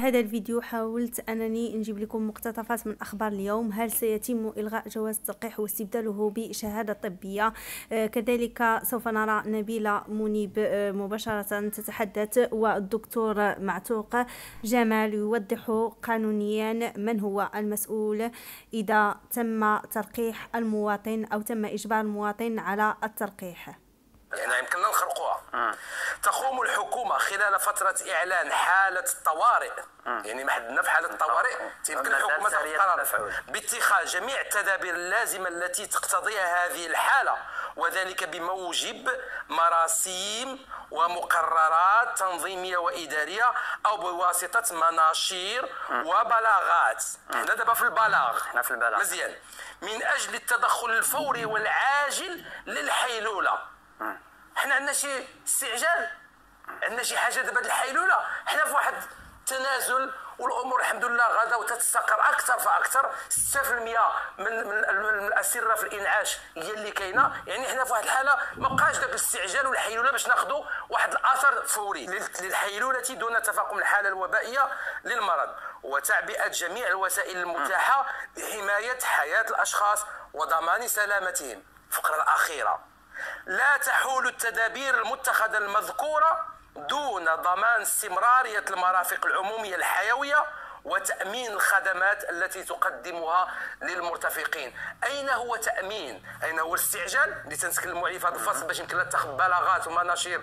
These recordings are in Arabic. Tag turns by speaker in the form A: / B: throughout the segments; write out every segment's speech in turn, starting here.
A: هذا الفيديو حاولت أنني نجيب لكم مقتطفات من أخبار اليوم. هل سيتم إلغاء جواز التلقيح واستبداله بشهادة طبية؟ كذلك سوف نرى نبيلة منيب مباشرة تتحدث، والدكتور معتوق جمال يوضح قانونيا من هو المسؤول إذا تم تلقيح المواطن أو تم إجبار المواطن على التلقيح.
B: يعني يمكننا نخرقوها. تقوم الحكومة خلال فترة إعلان حالة الطوارئ، يعني ما حدنا في حالة الطوارئ، يمكن الحكومة تاخذ قرار باتخاذ جميع التدابير اللازمة التي تقتضيها هذه الحالة، وذلك بموجب مراسيم ومقررات تنظيمية وإدارية أو بواسطة مناشير وبلاغات. احنا دابا في البلاغ، مزيان، من أجل التدخل الفوري والعاجل للحيلولة. حنا عندنا شي استعجال، عندنا شي حاجه دابا الحيلوله، حنا في واحد التنازل والامور الحمد لله غادا وتتستقر اكثر فاكثر. 6% من الاسره في الانعاش هي اللي كاينه، يعني حنا في واحد الحاله ما بقاش داك الاستعجال والحيلوله باش ناخذوا واحد الاثر فوري للحيلوله دون تفاقم الحاله الوبائيه للمرض، وتعبئه جميع الوسائل المتاحه لحمايه حياه الاشخاص وضمان سلامتهم. الفقره الاخيره: لا تحول التدابير المتخذة المذكورة دون ضمان استمرارية المرافق العمومية الحيوية وتأمين الخدمات التي تقدمها للمرتفقين. أين هو تأمين؟ أين هو الاستعجال اللي تنتكلموا عليه في هذا الفصل باش يمكن تاخذ بلاغات ومناشير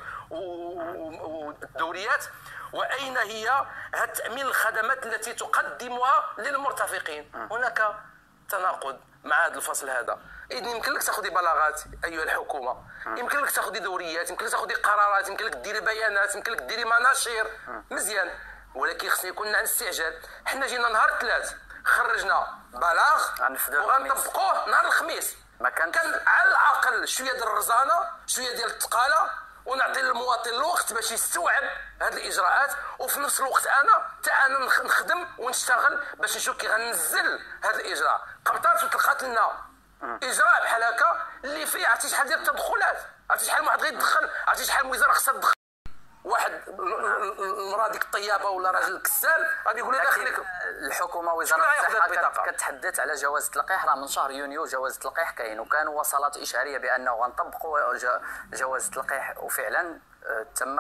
B: والدوريات؟ وأين هي تأمين الخدمات التي تقدمها للمرتفقين؟ هناك تناقض مع هذا الفصل هذا. إذن يمكن لك تاخذي بلاغات أيها الحكومة، يمكن لك تاخذي دوريات، يمكن لك تاخذي قرارات، يمكن لك ديري بيانات، يمكن لك ديري مناشير، مزيان، ولكن خصنا يكون عندنا استعجال. حنا جينا نهار الثلاث خرجنا بلاغ وغنطبقوه نهار الخميس. كان على الأقل شوية ديال الرزانة، شوية ديال الثقالة، ونعطي للمواطن الوقت باش يستوعب هذه الاجراءات، وفي نفس الوقت انا نخدم ونشتغل باش نشوف كي غنزل هذا الاجراء. قبطات وتلقات لنا اجراء بحال هكا اللي فيه عرفتي شحال ديال التدخلات، عرفتي شحال واحد غيدخل، عرفتي شحال الوزاره خصها تدخل. واحد المراه ديك الطيابه ولا راجل الكسال غادي يقول لها خليك
C: الحكومه وزاره الصحه كتحدث على جواز التلقيح. راه من شهر يونيو جواز التلقيح كاين، وكانوا وصلات اشعاريه بانه غنطبقوا جواز التلقيح، وفعلا تم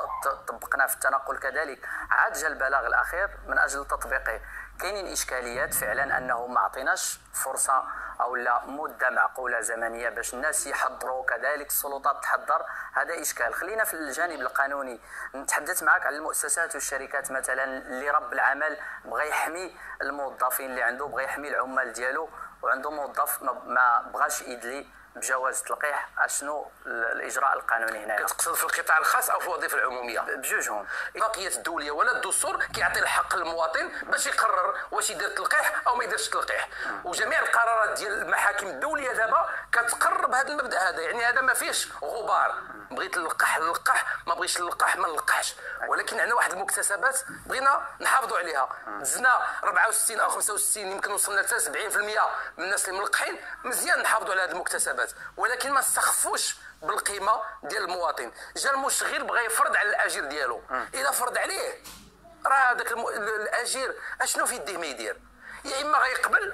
C: طبقناه في التنقل كذلك. عاد جا البلاغ الاخير من اجل تطبيقه. كاينين اشكاليات فعلا انه ما عطيناش فرصه او لا مده معقوله زمنيه باش الناس يحضروا، كذلك السلطات تحضر. هذا اشكال. خلينا في الجانب القانوني نتحدث معك على المؤسسات والشركات مثلا اللي رب العمل بغى يحمي الموظفين اللي عنده، بغى يحمي العمال ديالو، وعنده موظف ما بغاش يدلي بجواز التلقيح. اشنو الاجراء القانوني هنا؟
B: كتقصد في القطاع الخاص او في الوظيفه العموميه؟
C: بجوجهم.
B: الاتفاقيه الدوليه ولا الدستور كيعطي الحق للمواطن باش يقرر واش يدير التلقيح او ما يديرش التلقيح، وجميع القرارات ديال المحاكم الدوليه دابا كتقرر بهذا المبدا هذا. يعني هذا ما فيش غبار، بغيت نلقح نلقح، ما بغيتش نلقح ما نلقحش. ولكن عندنا واحد المكتسبات بغينا نحافظوا عليها. دزنا 64 او 65، يمكن وصلنا حتى 70% من الناس اللي ملقحين. مزيان نحافظوا على هذه المكتسبات، ولكن ما نستخفوش بالقيمه ديال المواطن. جا المشغل بغى يفرض على الاجير ديالو، الا فرض عليه راه هذاك الاجير اشنو في يديه ما يدير؟ يا اما غيقبل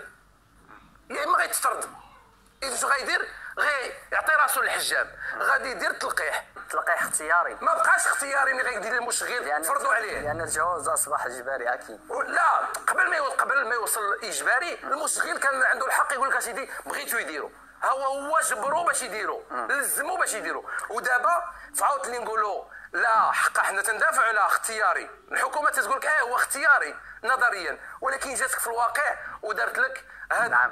B: يا اما غيتطرد. اذا شنو غيدير؟ غيعطي راسو للحجاب، غادي يدير التلقيح
C: اختياري.
B: ما بقاش اختياري ملي غيدير المشغل فرضوا عليه،
C: لان الجواز اصبح اجباري اكيد.
B: لا، قبل ما يوصل اجباري المشغل كان عنده الحق يقول لك اسيدي بغيتو يديروا، هو جبروا باش يديروا، لزموا باش يديروا. ودابا فعاود اللي نقولوا لا حق حنا تندافعوا على اختياري. الحكومه تقول لك هو اختياري نظريا، ولكن جاتك في الواقع ودارت لك هذا.
C: نعم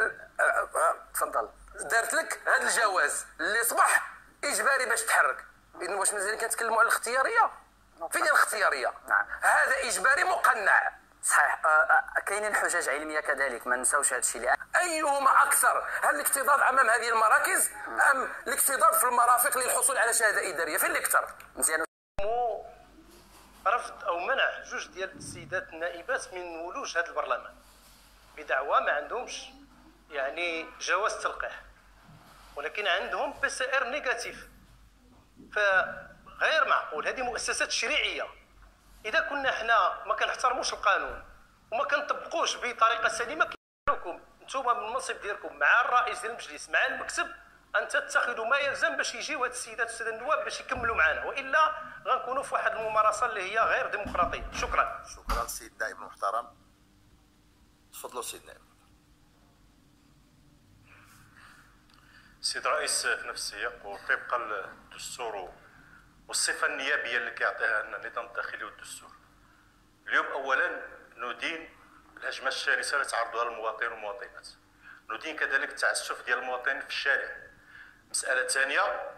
C: تفضل.
B: دارت لك هذا الجواز اللي اصبح اجباري باش تحرك. اذا واش مازال كنتكلموا على الاختياريه؟ فين الاختياريه؟
C: نعم.
B: هذا اجباري مقنع.
C: صحيح. كاينين حجج علميه كذلك، ما نساوش هذا الشيء.
B: ايهما اكثر؟ هل الاكتظاظ امام هذه المراكز ام الاكتظاظ في المرافق للحصول على شهاده اداريه؟ فين اللي اكثر؟
C: مزيان.
D: رفض او منع جوج ديال السيدات النائبات من ولوج هذا البرلمان بدعوى ما عندهمش يعني جواز تلقيح، ولكن عندهم PCR نيجاتيف. فغير معقول، هذه مؤسسات تشريعيه اذا كنا حنا ما كنحترموش القانون وما كنطبقوش بطريقه سليمه، كيقولكم نتوما من المنصب ديالكم مع الرئيس ديال المجلس مع المكتب ان تتخذوا ما يلزم باش يجيو هاد السيدات والساده النواب باش يكملوا معنا، والا غنكونوا في واحد الممارسه اللي هي غير ديمقراطيه. شكرا.
E: شكرا سيد النائب المحترم. تفضلوا سيد النائب.
F: سيد الرئيس، في نفس السياق وطبقا للدستور والصفه النيابيه اللي كيعطيها لنا النظام الداخلي والدستور، اليوم اولا ندين الهجمه الشرسه اللي تعرضها للمواطنين والمواطنات، ندين كذلك التعسف ديال المواطنين في الشارع. مساله ثانيه،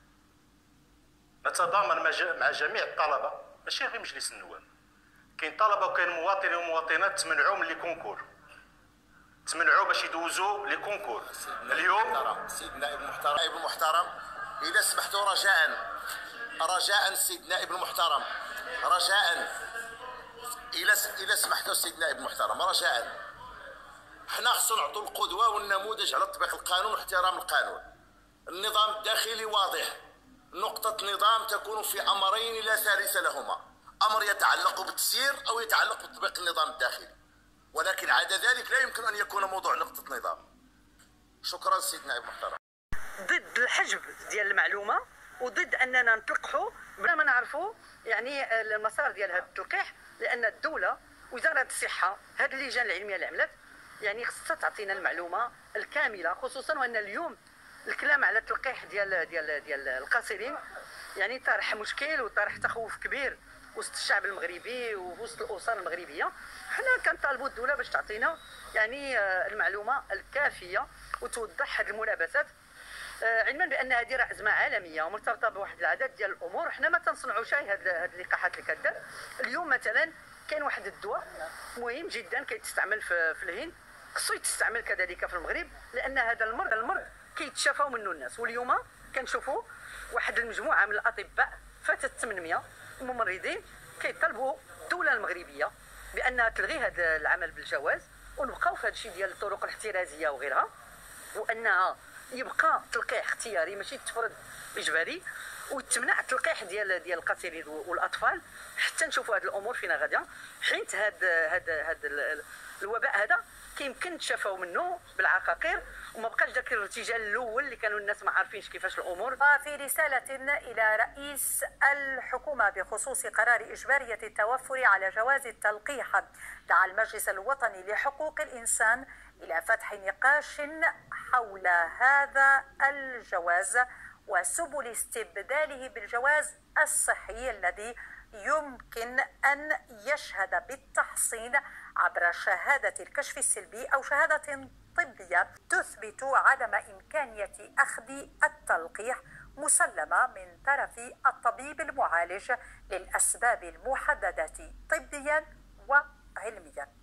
F: نتضامن مع جميع الطلبه ماشي غير مجلس النواب، كاين طلبه وكاين مواطنين ومواطنات تمنعوا من لي كونكور، تمنعوا باش يدوزوا لي كونكور اليوم.
E: سيد النائب المحترم، اذا سمحتوا رجاء السيد النائب المحترم، رجاء الى سمحتوا السيد النائب المحترم، رجاء حنا خصنا نعطوا القدوه والنموذج على تطبيق القانون واحترام القانون. النظام الداخلي واضح، نقطة نظام تكون في أمرين لا ثالث لهما، أمر يتعلق بالتسيير أو يتعلق بتطبيق النظام الداخلي، ولكن عدا ذلك لا يمكن أن يكون موضوع نقطة نظام. شكرا سيد النائب المحترم.
G: ضد الحجب ديال المعلومة وضد أننا نتلقحوا بلا ما نعرفوا يعني المسار ديال هذا التلقيح، لأن الدولة وزارة الصحة هذه اللجان العلمية اللي عملت يعني خصها تعطينا المعلومة الكاملة، خصوصا وأن اليوم الكلام على التلقيح ديال القاصرين يعني طرح مشكل وطرح تخوف كبير وسط الشعب المغربي ووسط الاسر المغربيه. حنا كنطالبوا الدوله باش تعطينا يعني المعلومه الكافيه وتوضح هذه الملابسات، علما بان هذه راه ازمه عالميه ومرتبطه بواحد العدد ديال الامور. حنا ما تنصنعوش هاد اللقاحات اللي كدار اليوم. مثلا كاين واحد الدواء مهم جدا كيتستعمل في الهند، خصو يتستعمل كذلك في المغرب، لان هذا المرض كيتشافوا منه الناس. واليوم كنشوفوا واحد المجموعه من الاطباء فاتت 800 ممرضين كيطلبوا الدوله المغربيه بانها تلغي هذا العمل بالجواز ونبقاو في هذا الشيء ديال الطرق الاحترازيه وغيرها، وانها يبقى تلقيح اختياري ماشي تفرض اجباري، وتمنع التلقيح ديال القاصرين والاطفال حتى نشوفوا هذه الامور فينا غاديه. حيت هذا الوباء هذا كيمكن تشافوا منه بالعقاقير وما بقاش ذاك الارتجال الاول اللي كانوا الناس ما عارفينش كيفاش الامور.
H: وفي رساله الى رئيس الحكومه بخصوص قرار اجباريه التوفر على جواز التلقيح، دعا المجلس الوطني لحقوق الانسان الى فتح نقاش حول هذا الجواز وسبل استبداله بالجواز الصحي الذي يمكن أن يشهد بالتحصين عبر شهادة الكشف السلبي أو شهادة طبية تثبت عدم إمكانية أخذ التلقيح مسلمة من طرف الطبيب المعالج للأسباب المحددة طبيا وعلميا.